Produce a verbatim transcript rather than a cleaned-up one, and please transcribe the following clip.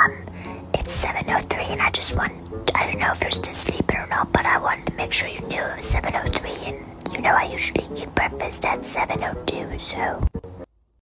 um, it's seven oh three and I just want, I don't know if you're still sleeping or not, but I wanted to make sure you knew it was seven oh three, and you know I usually eat breakfast at seven oh two, so